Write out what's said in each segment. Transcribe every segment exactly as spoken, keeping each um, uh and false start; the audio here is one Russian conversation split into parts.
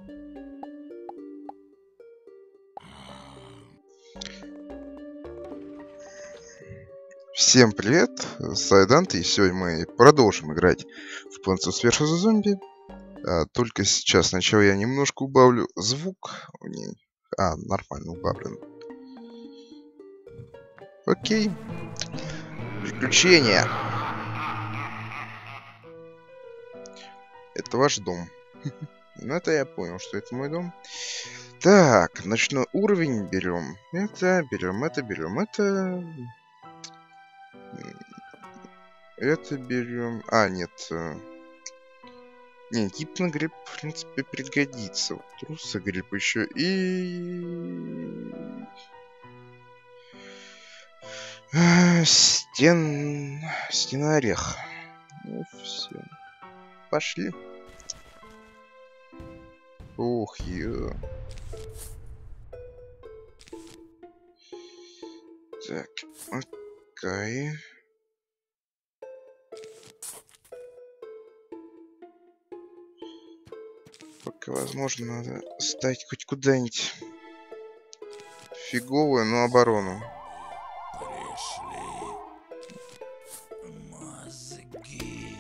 Всем привет, с Айданте, и сегодня мы продолжим играть в Plants versus. Zombie. А, только сейчас сначала я немножко убавлю звук. Не... А, нормально убавлен. Окей. Приключения. Это ваш дом. Ну, это я понял, что это мой дом. Так, ночной уровень берем. Это, берем это, берем это... Это берем... А, нет. Не, гипногриб, в принципе, пригодится. Вот, трусогриб еще и... Стен... Стенорех. Ну, все. Пошли. Ох, ё. Так, окей. Пока возможно, надо ставить хоть куда-нибудь фиговую, но оборону. Пришли мозги.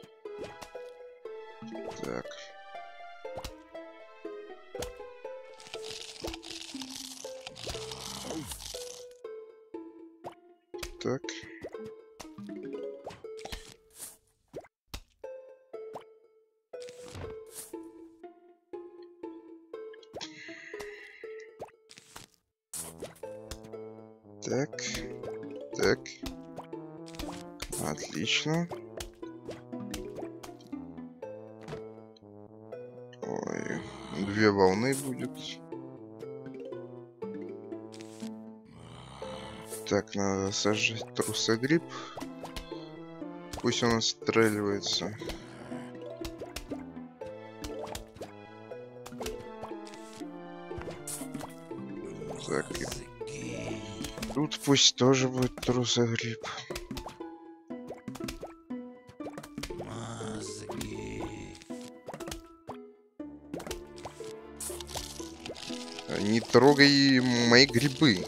Так. Так. Так, так, отлично. Ой, две волны будет. Так, надо сажать трусогриб. Пусть он отстреливается. Так, тут пусть тоже будет трусогриб. Мозги. Не трогай мои грибы.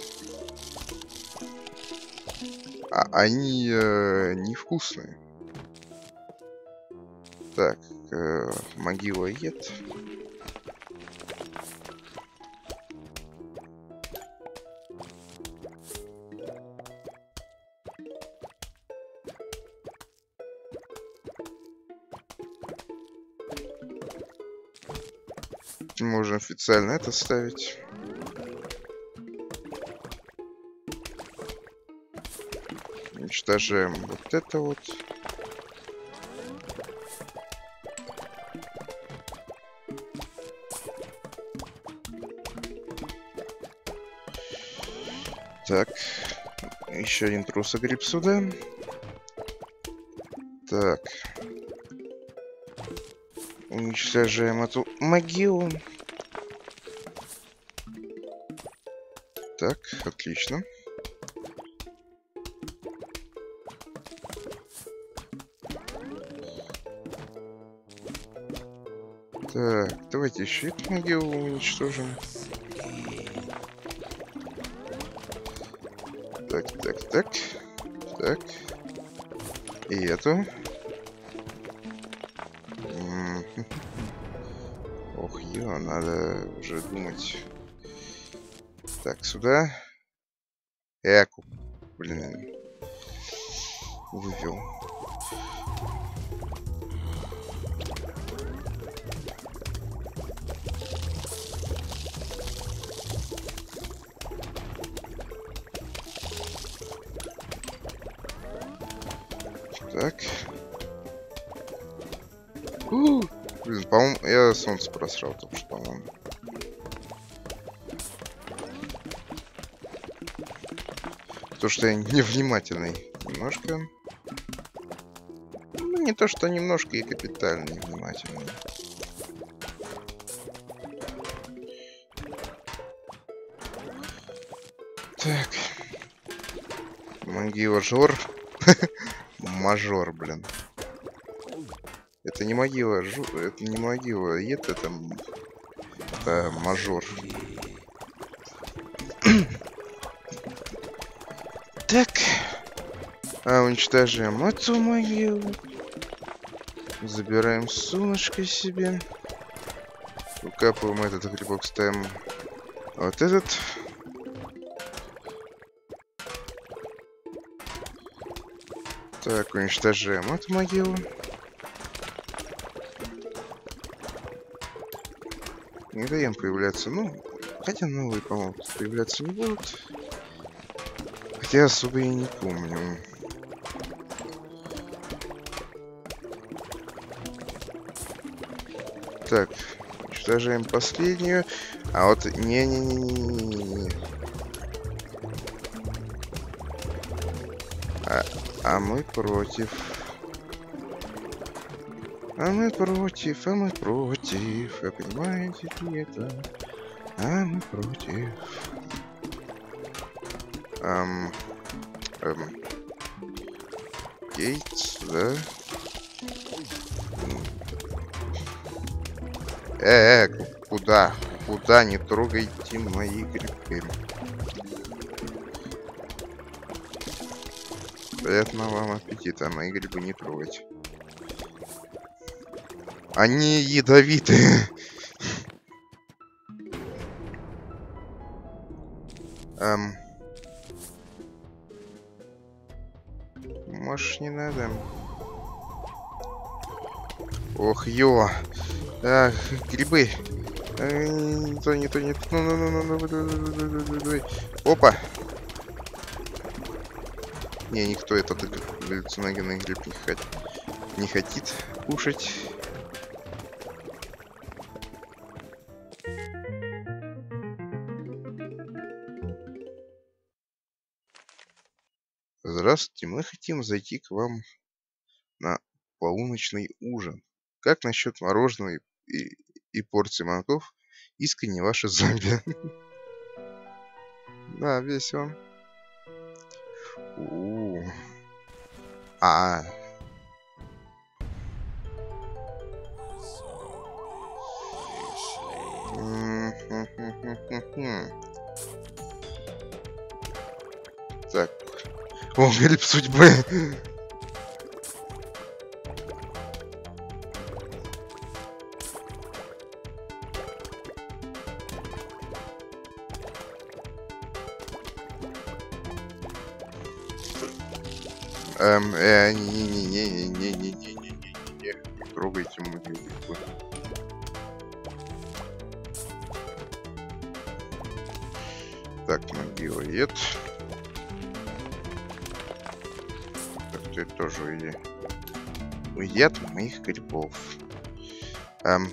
А они э, невкусные. Так, э, могила ед. Можно официально это ставить. Уничтожаем вот это вот. Так. Еще один трусогриб сюда. Так. Уничтожаем эту могилу. Так, отлично. Так, давайте еще эту могилу уничтожим. Так, так, так. Так. И эту. Ох, ё, надо уже думать. Так, сюда. Эку. Блин. Вывел. Так. У, блин, по-моему, я солнце просрал только что, по-моему. То, что я невнимательный немножко. Ну, не то, что немножко, и капитально невнимательный. Так. Могила жор. Мажор, блин. Это не могила, жу... это не могила. Это там Это мажор. Так. А, уничтожаем эту могилу. Забираем солнышко себе. Выкапываем этот грибок, ставим вот этот. Так, уничтожаем эту могилу. Не даем появляться. Ну, хотя новые, по-моему, появляться не будут. Хотя особо я не помню. Так, уничтожаем последнюю. А вот не-не-не-не-не-не-не. А, а мы против. А мы против, а мы против. Вы понимаете ли это? А мы против. Эм, эм. Гейтс, да? Э, э, куда? Куда? Не трогайте мои грибы. Приятного вам аппетита, мои грибы не трогать. Они ядовитые. Эм. Может, не надо. Ох, ё. Ах, грибы. Э, не то, не то, не то. Ну, ну, ну, ну, ну, давай. Опа. Не, никто этот галлюциногенный гриб не хотит. Не хотит кушать. Здравствуйте, мы хотим зайти к вам на полуночный ужин. Как насчет мороженого и, и порции манков? Искренне ваши зомби. Да, весело. У. А. Так. О, гриб судьбы. Эм, э, не-не-не-не-не-не-не-не-не-не. Трогайте мою грибы. Так, могилоед. Так, ты тоже уйди. Уйди от моих грибов. Эм...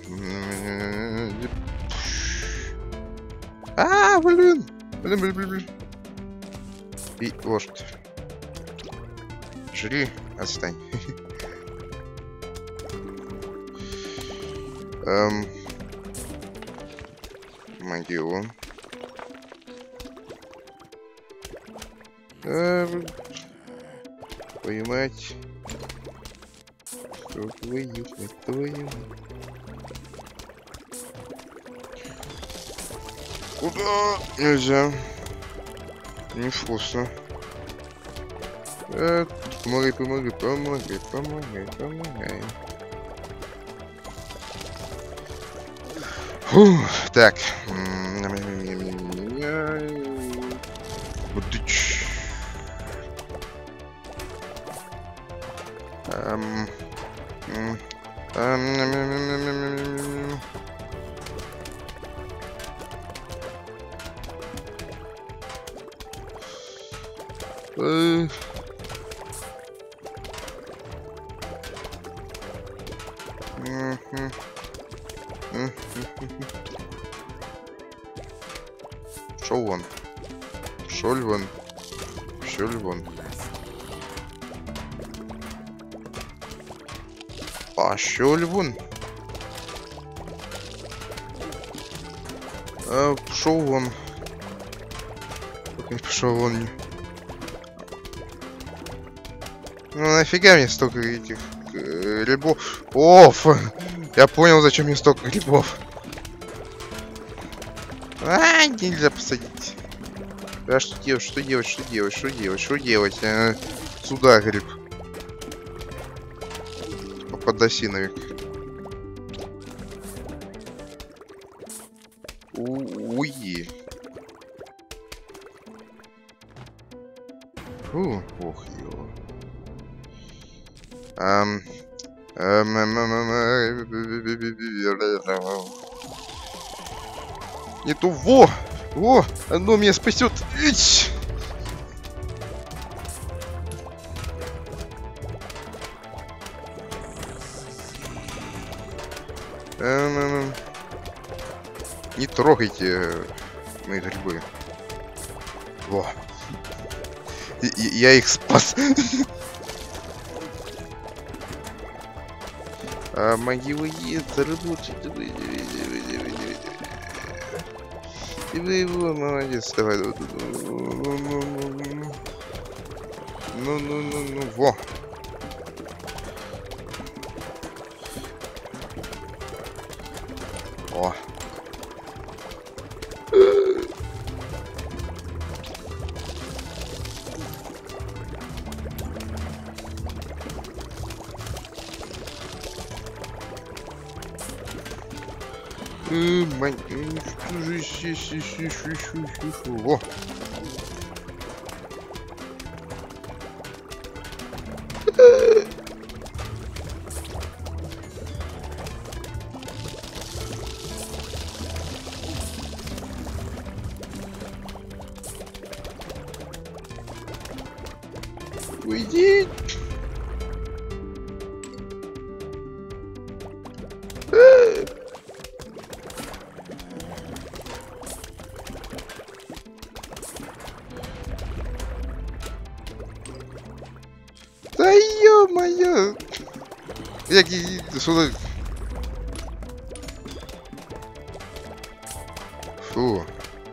А, блин! Блин, блин, блин, блин. И лошадь. Жри, отстань. Эм... Могилу. Эм... Поймать. Что твою, твою. Куда? Нельзя. Невкусно. Э, помогай, помогай, помогай, помогай, помогай. Фу, так. Эм... Эм... Э... Шел вон. Шел вон. Шел вон. А шел вон. А, пошел вон. Как не пошел вон. Ну нафига мне столько этих грибов? Оф! Я понял, зачем мне столько грибов. А, нельзя посадить. А что делать, что делать, что делать, что делать, что делать? А, сюда, гриб. Подосиновик. Уи. Фу, ох, ё. Ам. Не то, во! Во! Оно меня спасет! Ич! Эм, не трогайте мои грибы. Во! Я их спас. А могилы есть, заработать. Давай, давай, давай, давай, давай. Ты его, молодец, давай. Ну, ну, ну, ну, во. О. Мань, что же здесь еще, во. Уйди. Да ё-моё! Я сюда. Фу.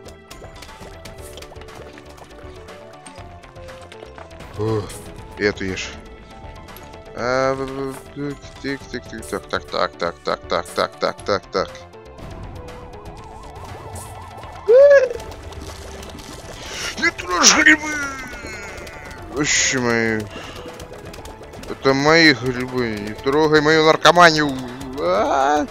Фу. Эту ешь. А, тик, тик, тик, так, так, так, так, так, так, так, так, так, так. Не трожь грибы! Вообще мои. Это мои грибы. Не трогай мою наркоманию. А-а-а!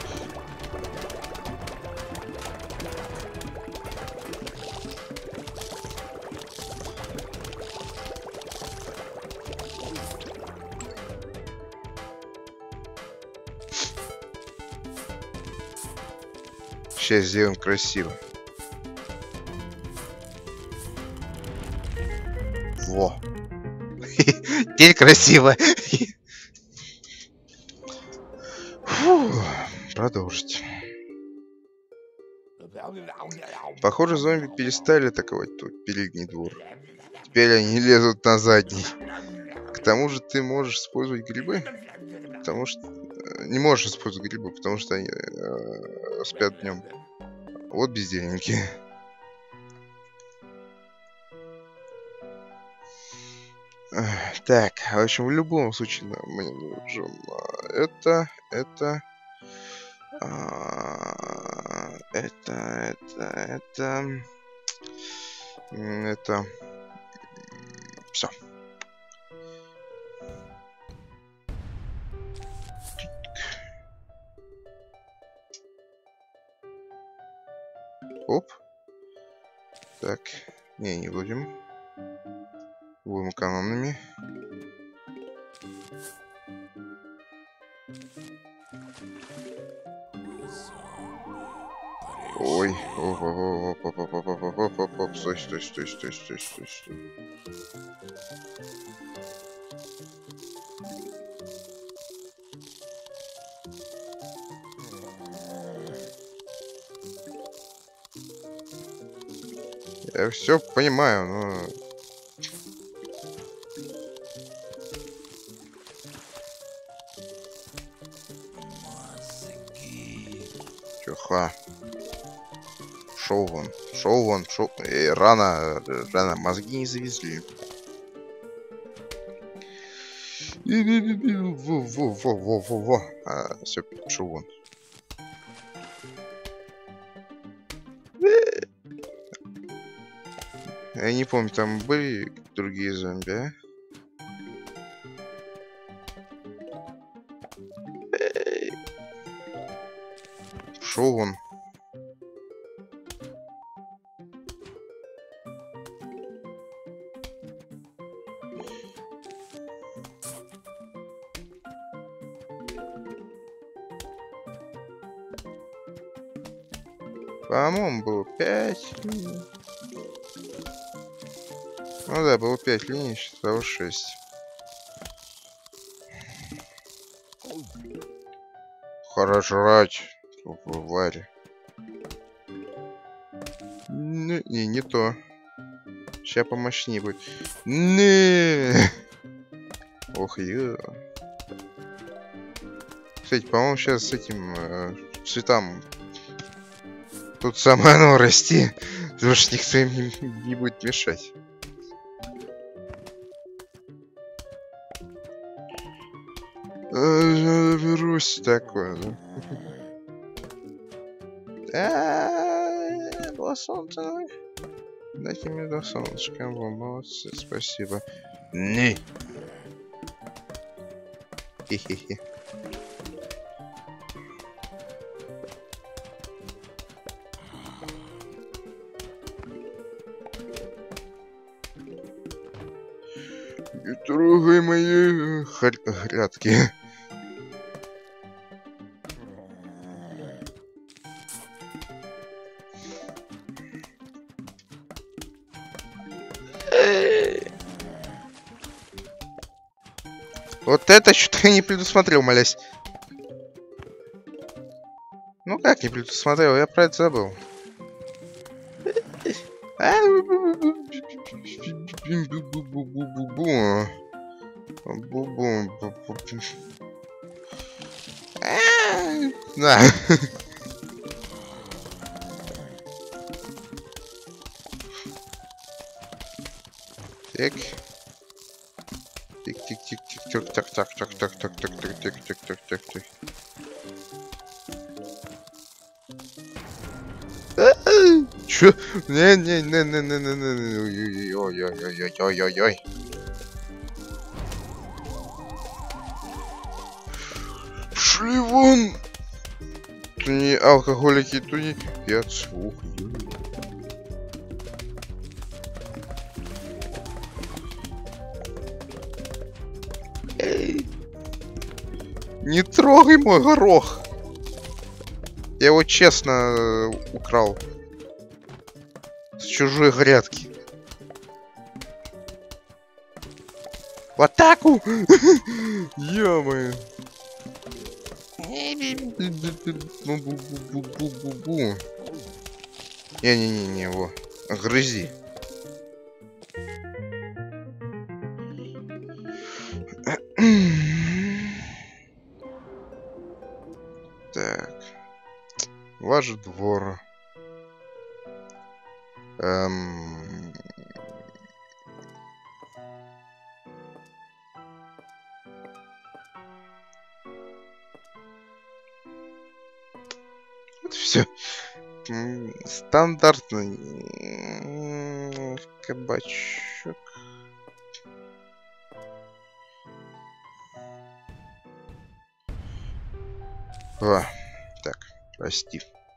Сейчас сделаем красиво. Во. Теперь красиво. Фу. Продолжить. Похоже, зомби перестали атаковать тут передний двор. Теперь они лезут на задний. К тому же ты можешь использовать грибы. Потому что... Не можешь использовать грибы, потому что они э, спят днем. Вот бездельники. Так, в общем, в любом случае мы нужен это, это, а, это, это, это, это, все. Оп. Так, не, не будем. Будем экономными. Ой, оп, оп, оп, оп, оп, оп, оп, оп, оп, оп, стой, стой, стой, стой, стой, стой, стой. Я все понимаю, но... Тихо. Шоу вон, шоу вон, шоу... Эй, рано, рано, мозги не завезли. Во-во-во-во-во-во. А, все, шоу вон. Я не помню, там были другие зомби, а? Шел он. По-моему, было пять. Ну да, было пять линий, считал шесть. Хорошрать. Варя. Не, не, не то. Сейчас помощнее будет. Не. Ох, ё. Кстати, по-моему, сейчас с этим э, цветам тут самое оно расти, потому что никто им не, не будет мешать. Верусь такое, да? Ааа, было солнце. Дайте мне до солнышка, вы молодцы, спасибо. Не. Хе-хе-хе. Не трогай мои грядки. Вот это что-то я не предусмотрел, молясь. Ну как не предусмотрел? Я про это забыл. На. Так. Тик-тик-тик-тик-тик, так-так-так-так-так-так-так-так-так-так-так. Чё? Не-не-не-не-не-не-не. Ой-ой-ой-ой-ой-ой-ой. Пшли вон! Тут не алкоголики, тут не пьют. Ух, не трогай мой горох. Я его честно украл. С чужой грядки. В атаку! Ё-моё. Не-не-не-не, во. Грызи. Так. Ваш двор. Эм... Вот все. Стандартный кабачок. А, так, прости.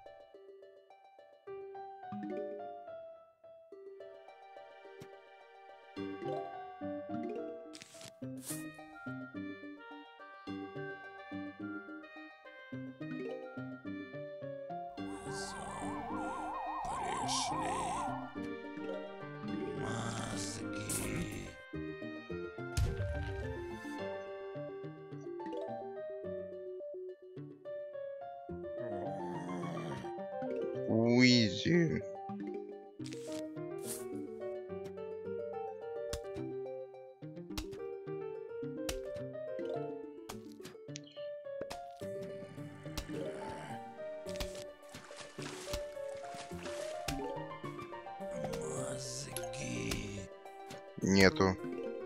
Пришли мозги. Уизи. Мозги. Нету.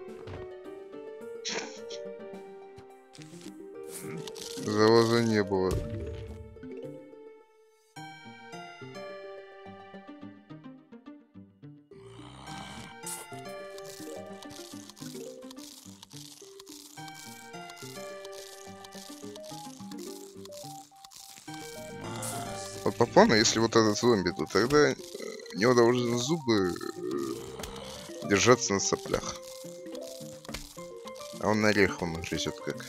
Завоза не было. Вот по плану, если вот этот зомби, то тогда у него должны зубы э, держаться на соплях. А он на орех он грызет как.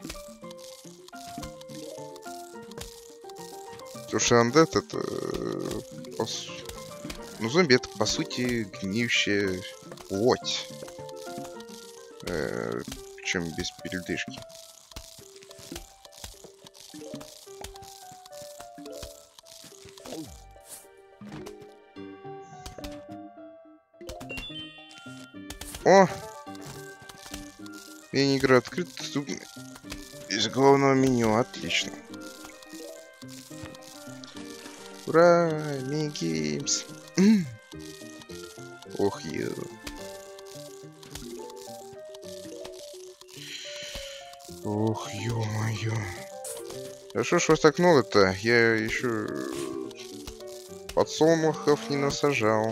Потому что андет это... э, по с- Ну, зомби это по сути гниющая плоть. Э, Причем без передышки. О! Мини-игра открыта. Доступна из главного меню. Отлично. Ура! Мини-геймс. Ох, ё. Ох, ё-моё. А что ж вас так много-то? Я еще подсолнухов не насажал.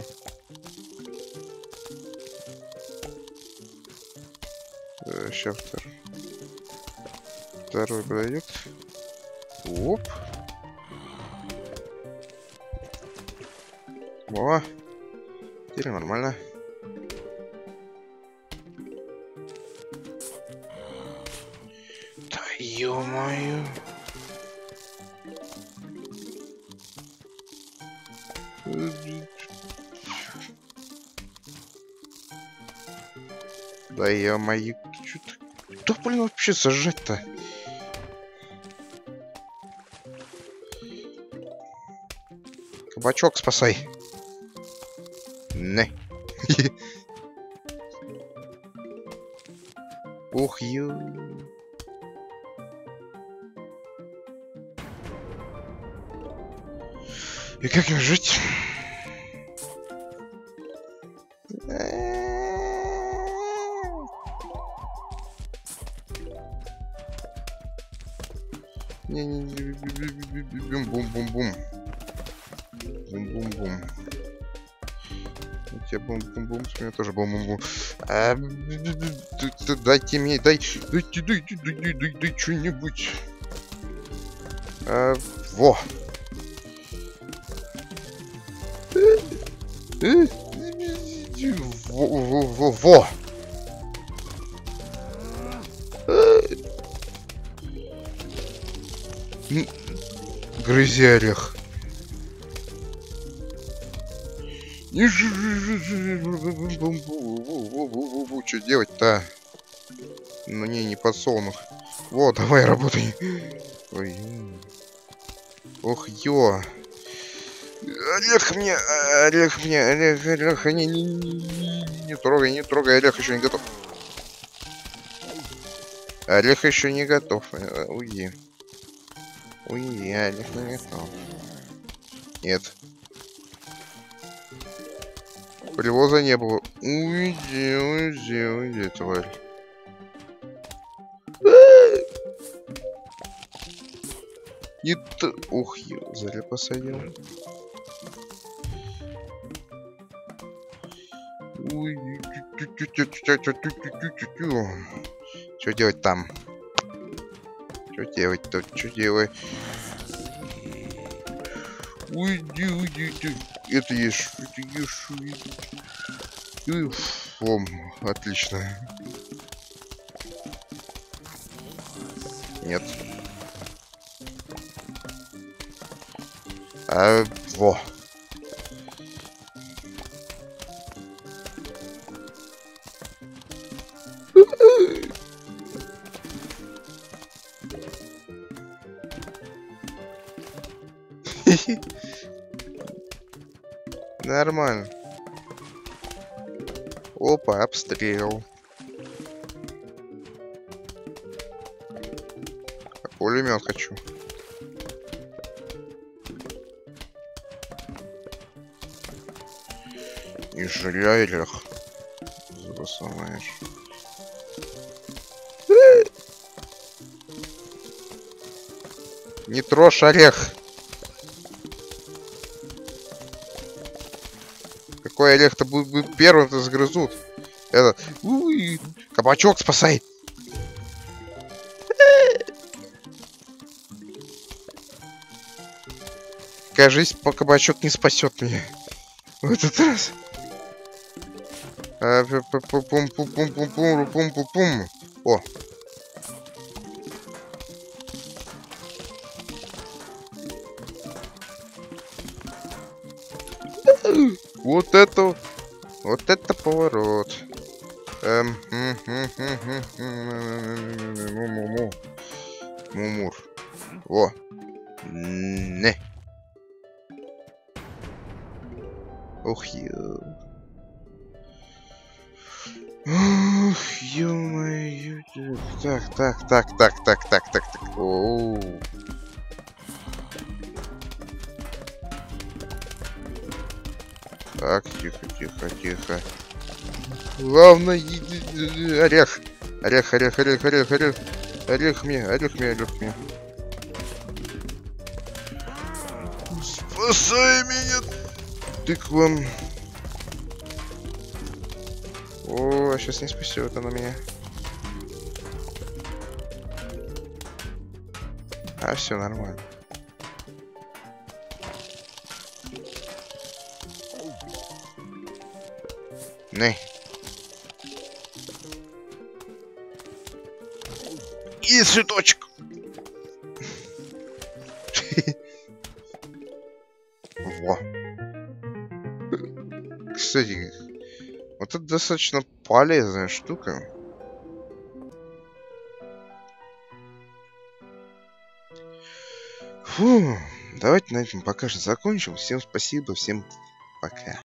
Сейчас второй. Второй подойдет. Оп. О, теперь нормально. Да ё-моё. Да ё-моё. Что, блин, вообще сажать-то? Кабачок спасай. Не. Ух, ё. И как им жить? Не-не-не. Бум-бум-бум. Бум-бум-бум. У тебя бум-бум-бум, у меня тоже бум-бум-бум. А, дайте мне, дай, дайте, дайте, дай, дай, дай что-нибудь. А, во. Во, во, во, во. Грызи орех. Что делать-то? Ну не, не подсолнух. Во, давай работай. Ой. Ох, ё. Олег мне, Олег мне, Олег, Олег, не, не, не, не трогай, не трогай, Олег еще не готов. Олег еще не готов. Уйди. Уйди, Олег не готов. Нет. Привоза не было. Уйди, уйди, уйди, тварь. Не т... Ух, ё, зря посадил. Что делать там? Что делать-то? Что делать? Уйди, уйди, ты. Это ешь, это ешь, уйди. Фом, отлично. Нет. А, во. Нормально. Опа, обстрел. Пулемет хочу. И жалях. Засылаешь. Не трожь орех. Какой орех-то будет первым-то сгрызут? Этот. Уй, кабачок спасай. Кажись, по кабачок не спасет меня. В этот раз. А, пум-пум-пум-пум-пум-пум-пум. О. Вот это, вот это поворот. Эм, Мумур. Во. Не. Ох, ё. Ох, ё-моё. Так, так, так, так, так, так, так, так. Оу. Так, тихо, тихо, тихо. Главное, орех. Орех, орех, орех, орех, орех. Орех мне, орех мне, орех мне. Спасай меня, тыквом. О, сейчас не спасет она меня. А, все нормально. Не. И цветочек. Во. Кстати, вот это достаточно полезная штука. Фу. Давайте на этом пока что закончим. Всем спасибо, всем пока.